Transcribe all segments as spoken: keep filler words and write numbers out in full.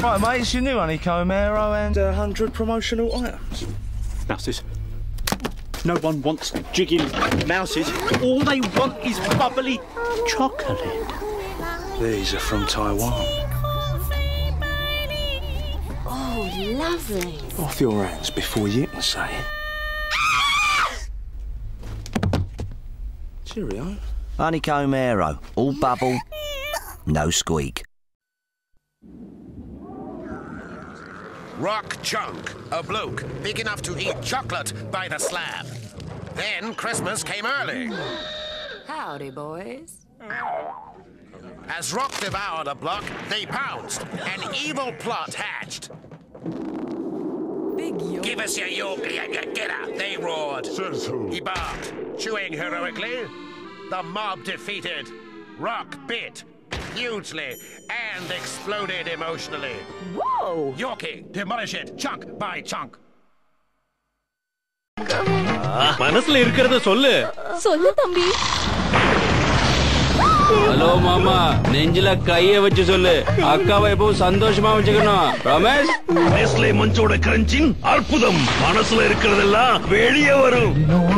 Right, mate, it's your new honeycomb arrow and a hundred promotional items. Mouses. No one wants jiggy mouses. All they want is bubbly chocolate. These are from Taiwan. Oh, lovely. Off your hands before you can say it. Cheerio. Honeycomb arrow, all bubble, no squeak. Rock Chunk, a bloke big enough to eat chocolate by the slab. Then Christmas came early. Howdy, boys. As Rock devoured a block, they pounced. An evil plot hatched. Big yo. Give us your Yorkie and your get out, they roared. Says who? He barked, chewing heroically. The mob defeated. Rock bit hugely and exploded emotionally. Whoa! Yorkie, demolish it, chunk by chunk. மனசுல இருக்கிறத சொல்லு. சொல்லு தம்பி. ஹலோ மாமா, நெஞ்சில கைய வச்சு சொல்லு. அக்காவை எப்பவும் சந்தோஷமா வச்சுக்கணும். Promise? நெஸ்லே மஞ்சோட கிரன்ச்சிங் அற்புதம். மனசுல இருக்கிறதெல்லாம் வெளியே வரும்.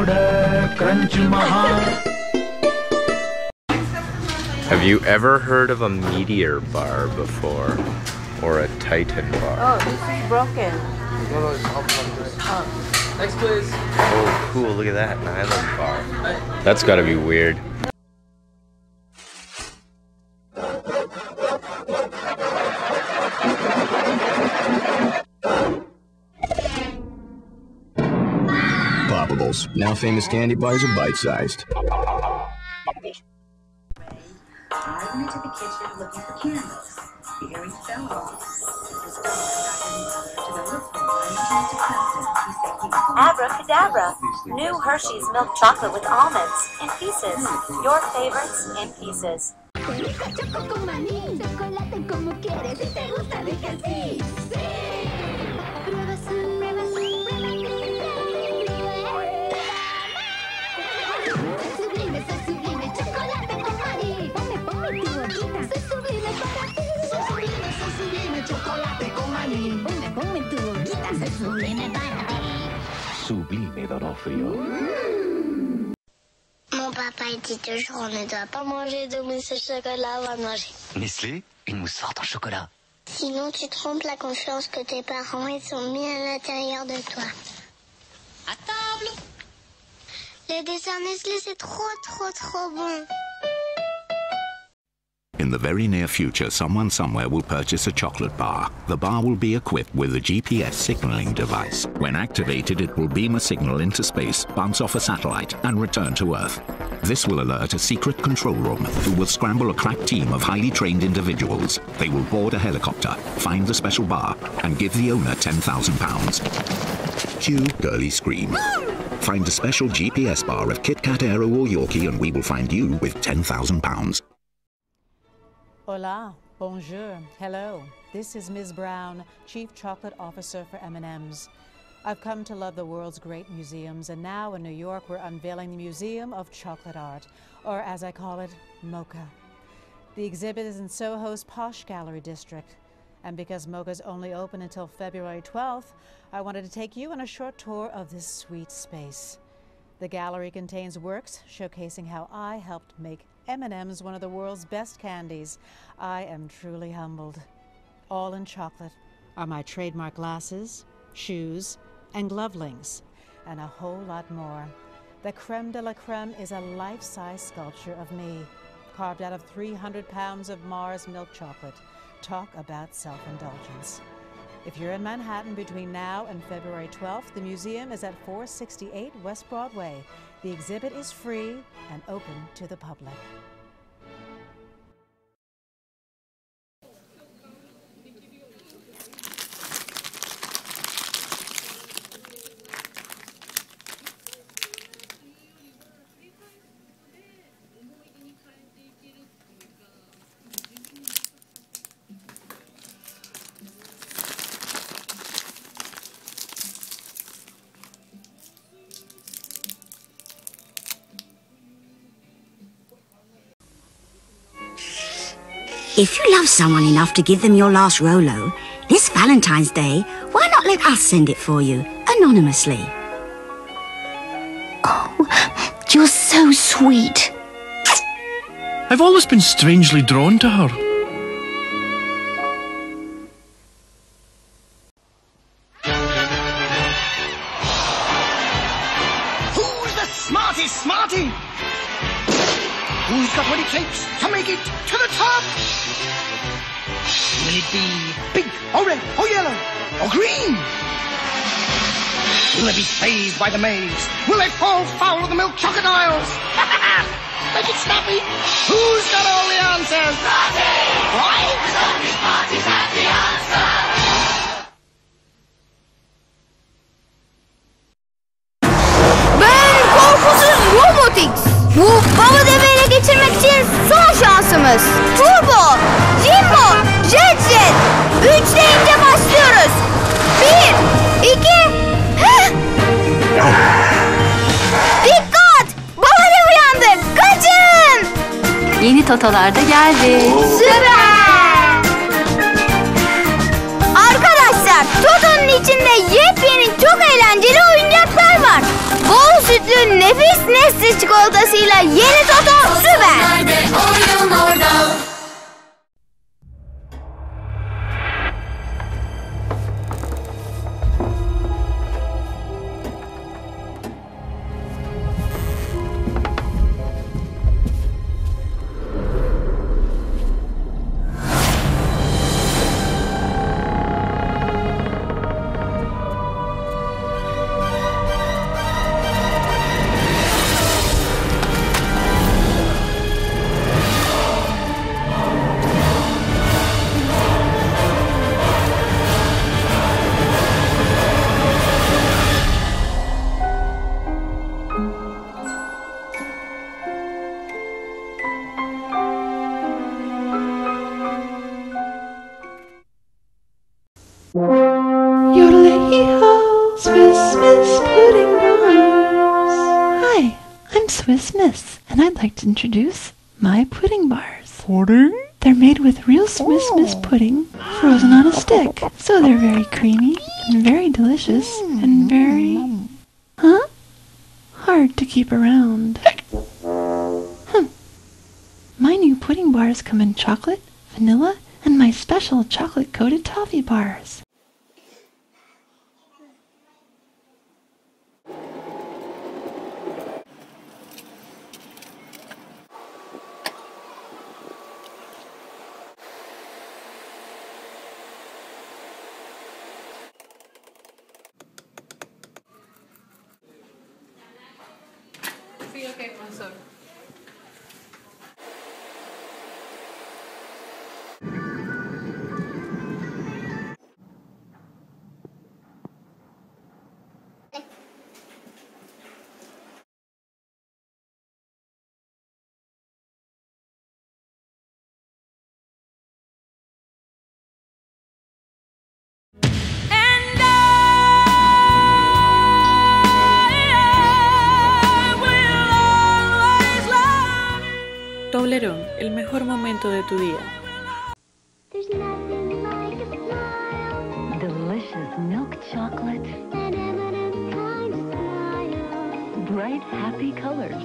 Have you ever heard of a meteor bar before? Or a Titan bar? Oh, this is broken. Oh, next please. Oh, cool, look at that, an island bar. That's gotta be weird. Poppables, now famous candy bars are bite-sized. I went into the kitchen looking for candles. The earrings fell off. Mister Stone got in to the He said he was Abracadabra! New Hershey's milk chocolate with almonds in pieces. Your favorites in pieces. Sublime D'Onofrio. Mon papa il dit toujours on ne doit pas manger de mousse au chocolat avant de manger. Nestlé, une mousse forte en chocolat. Sinon tu trompes la confiance que tes parents ils ont mis à l'intérieur de toi. À table. Le dessert Nestlé c'est trop trop trop bon. In the very near future, someone somewhere will purchase a chocolate bar. The bar will be equipped with a G P S signaling device. When activated, it will beam a signal into space, bounce off a satellite, and return to Earth. This will alert a secret control room, who will scramble a crack team of highly trained individuals. They will board a helicopter, find the special bar, and give the owner ten thousand pounds. Cue girly scream. Find a special G P S bar of Kit Kat, Aero or Yorkie, and we will find you with ten thousand pounds. Hola, bonjour, hello. This is Miz Brown, Chief Chocolate Officer for M and M's. I've come to love the world's great museums, and now in New York we're unveiling the Museum of Chocolate Art, or as I call it, MoCA. The exhibit is in Soho's Posh Gallery District, and because MoCA's only open until February twelfth, I wanted to take you on a short tour of this sweet space. The gallery contains works showcasing how I helped make M and M's one of the world's best candies. I am truly humbled. All in chocolate are my trademark glasses, shoes, and glove links, and a whole lot more. The creme de la creme is a life-size sculpture of me, carved out of three hundred pounds of Mars milk chocolate. Talk about self-indulgence. If you're in Manhattan between now and February twelfth, the museum is at four sixty-eight West Broadway. The exhibit is free and open to the public. If you love someone enough to give them your last Rolo, This Valentine's Day, why not let us send it for you, anonymously? Oh, you're so sweet. I've always been strangely drawn to her. Who's the smartest smarty? Who's got what it takes to make it to the top? Will it be pink, or red, or yellow, or green? Will they be fazed by the maze? Will they fall foul of the milk chocolate aisles? Make it snappy. Who's got all the answers? Smarty! Right? Only Smarty's have the answer. Ben korkusuz Robotix. Bu baba deveyle geçirmek için son şansımız. Turbo, Jimbo, Jet Jet. Üç deyince başlıyoruz. Bir, iki... Dikkat! Baba dev uyandı. Kaçın! Yeni totolar da geldi. Süper! Arkadaşlar, Toto'nun içinde yepyeni çok eğlenceli oyuncaklar var. Bol sütlü nefis Nestle çikolatasıyla yeni Toto süper! Nerede oyun orada? Hi, I'm Swiss Miss, and I'd like to introduce my pudding bars. Pudding? They're made with real Swiss Miss pudding, frozen on a stick. So they're very creamy, and very delicious, and very... Huh? Hard to keep around. Hmm. My new pudding bars come in chocolate, vanilla, and my special chocolate-coated toffee bars. Sí, ok, profesor. Toblerón, el mejor momento de tu día. Delicious milk chocolate. Bright, happy colors.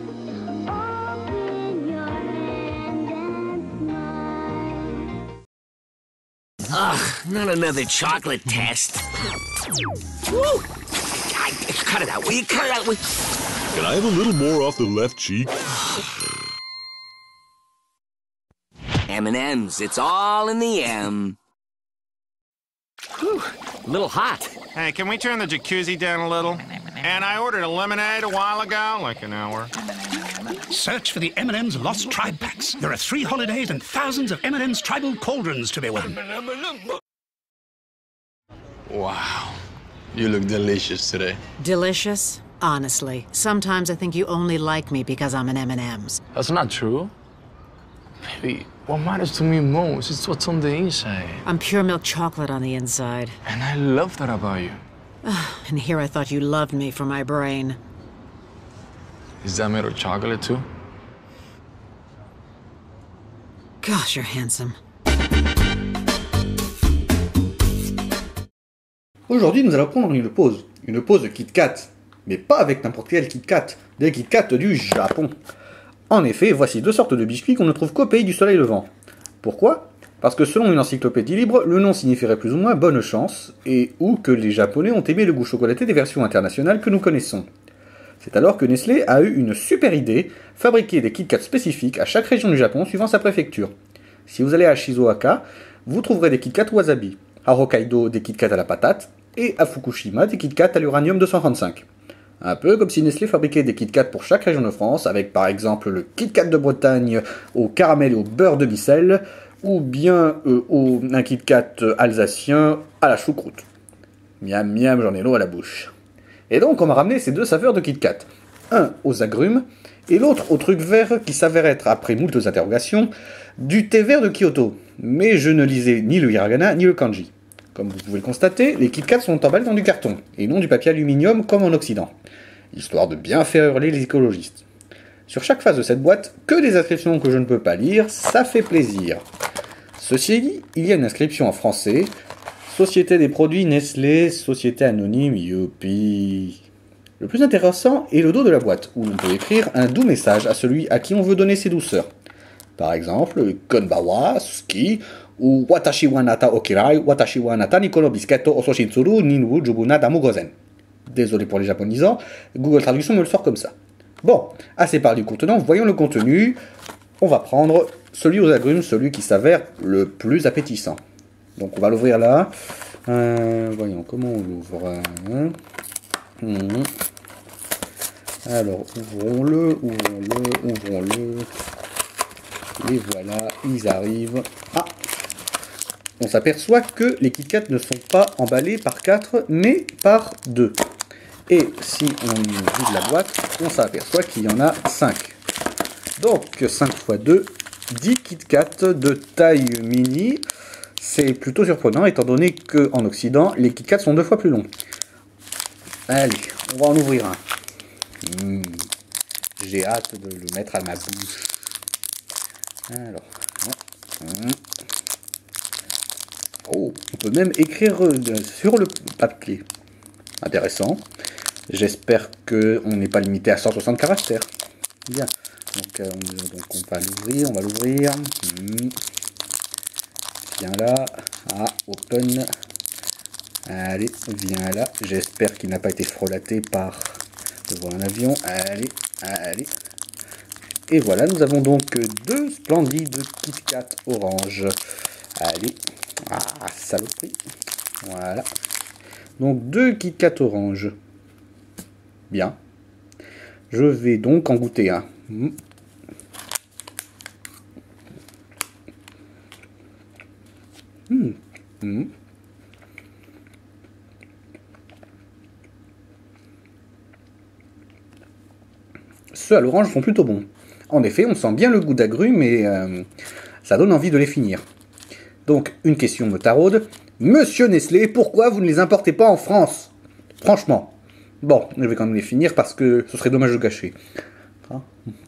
Ugh, not another chocolate test. Woo! I, cut it out, will you cut it out? Will... Can I have a little more off the left cheek? M and M's, it's all in the M. Whew, a little hot. Hey, can we turn the jacuzzi down a little? And I ordered a lemonade a while ago, like an hour. Search for the M and M's Lost Tribe Packs. There are three holidays and thousands of M and M's tribal cauldrons to be won. Wow. You look delicious today. Delicious? Honestly, sometimes I think you only like me because I'm an M and M's. That's not true. Baby, what matters to me most is what's on the inside. I'm pure milk chocolate on the inside. And I love that about you. And here I thought you loved me for my brain. Is that made of chocolate too? Gosh, you're handsome. Aujourd'hui, nous allons prendre une pause. Une pause de Kit Kat. Mais pas avec n'importe quel Kit Kat. Des Kit Kat du Japon. En effet, voici deux sortes de biscuits qu'on ne trouve qu'au pays du soleil levant. Pourquoi? Parce que selon une encyclopédie libre, le nom signifierait plus ou moins bonne chance, et ou que les Japonais ont aimé le goût chocolaté des versions internationales que nous connaissons. C'est alors que Nestlé a eu une super idée, fabriquer des Kit Kat spécifiques à chaque région du Japon suivant sa préfecture. Si vous allez à Shizuoka, vous trouverez des Kit Kat wasabi, à Hokkaido des Kit Kat à la patate, et à Fukushima des Kit Kat à l'uranium deux cent trente-cinq. Un peu comme si Nestlé fabriquait des Kit Kat pour chaque région de France, avec par exemple le Kit Kat de Bretagne au caramel et au beurre de micelle, ou bien euh, au, un Kit Kat alsacien à la choucroute. Miam miam, j'en ai l'eau à la bouche. Et donc on m'a ramené ces deux saveurs de Kit Kat. Un aux agrumes, et l'autre au truc vert qui s'avère être, après moultes interrogations, du thé vert de Kyoto. Mais je ne lisais ni le hiragana ni le kanji. Comme vous pouvez le constater, les Kit Kat sont emballés dans du carton, et non du papier aluminium comme en Occident. Histoire de bien faire hurler les écologistes. Sur chaque face de cette boîte, que des inscriptions que je ne peux pas lire, ça fait plaisir. Ceci dit, il y a une inscription en français. Société des produits Nestlé, société anonyme, youpi. Le plus intéressant est le dos de la boîte, où l'on peut écrire un doux message à celui à qui on veut donner ses douceurs. Par exemple, Konbawa, Suki, ou Watashi wa nata okirai, Watashi wa nata niko no biscuito ososhintsuru ninwu jubuna damu gozen. Désolé pour les japonisants, Google Traduction me le sort comme ça. Bon, assez parlé du contenant, voyons le contenu. On va prendre celui aux agrumes, celui qui s'avère le plus appétissant. Donc on va l'ouvrir là. Euh, voyons comment on l'ouvre. Mmh. Alors ouvrons-le, ouvrons-le, ouvrons-le. Et voilà, ils arrivent. Ah, on s'aperçoit que les Kit Kat ne sont pas emballés par quatre, mais par deux. Et si on vide la boîte, on s'aperçoit qu'il y en a cinq. Donc cinq fois deux, dix Kit Kat de taille mini. C'est plutôt surprenant étant donné qu'en Occident, les Kit Kat sont deux fois plus longs. Allez, on va en ouvrir un. Mmh, j'ai hâte de le mettre à ma bouche. Alors, mmh. Oh, on peut même écrire sur le papier. Intéressant. J'espère qu'on n'est pas limité à cent soixante caractères. Bien. Donc, euh, donc on va l'ouvrir, on va l'ouvrir. Mmh. Viens là. Ah, open. Allez, viens là. J'espère qu'il n'a pas été frelaté par devant un avion. Allez, allez. Et voilà, nous avons donc deux splendides Kit Kat orange. Allez. Ah, saloperie. Voilà. Donc deux Kit Kat orange. Bien. Je vais donc en goûter un. Mmh. Mmh. Mmh. Ceux à l'orange sont plutôt bons. En effet, on sent bien le goût d'agrumes, mais euh, ça donne envie de les finir. Donc, une question me taraude. Monsieur Nestlé, pourquoi vous ne les importez pas en France? Franchement. Bon, je vais quand même les finir parce que ce serait dommage de gâcher. Hein?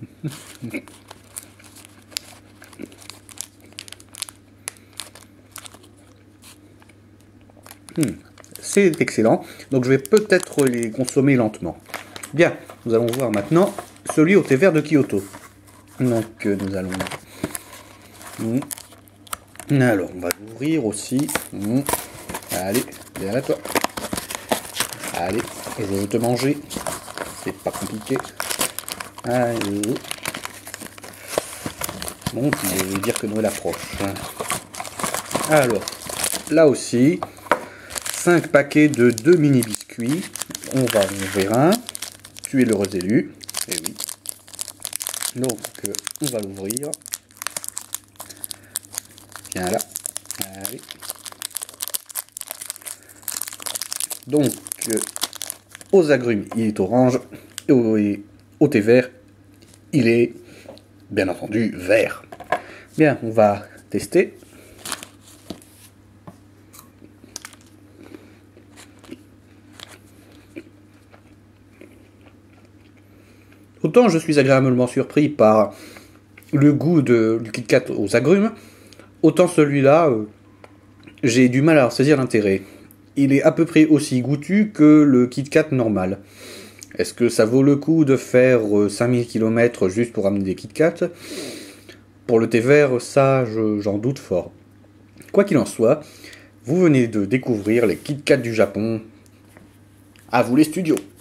hmm. C'est excellent. Donc, je vais peut-être les consommer lentement. Bien, nous allons voir maintenant celui au thé vert de Kyoto. Donc, euh, nous allons... Mmh. Alors, on va l'ouvrir aussi. Mmh. Allez, viens là, toi. Allez, je veux te manger. C'est pas compliqué. Allez. Bon, je vais dire que Noël approche. Alors, là aussi, cinq paquets de deux mini biscuits. On va en ouvrir un. Tu es l'heureux élu. Et oui. Donc, euh, on va l'ouvrir. Viens là. Allez. Donc, euh, aux agrumes, il est orange. Et au, et au thé vert, il est, bien entendu, vert. Bien, on va tester. Autant je suis agréablement surpris par le goût de, du Kit Kat aux agrumes, autant celui-là, euh, j'ai du mal à saisir l'intérêt. il est à peu près aussi goûtu que le Kit Kat normal. Est-ce que ça vaut le coup de faire cinq mille kilomètres juste pour amener des Kit Kat? Pour le thé vert, ça, je, j'en doute fort. Quoi qu'il en soit, vous venez de découvrir les Kit Kat du Japon. À vous les studios!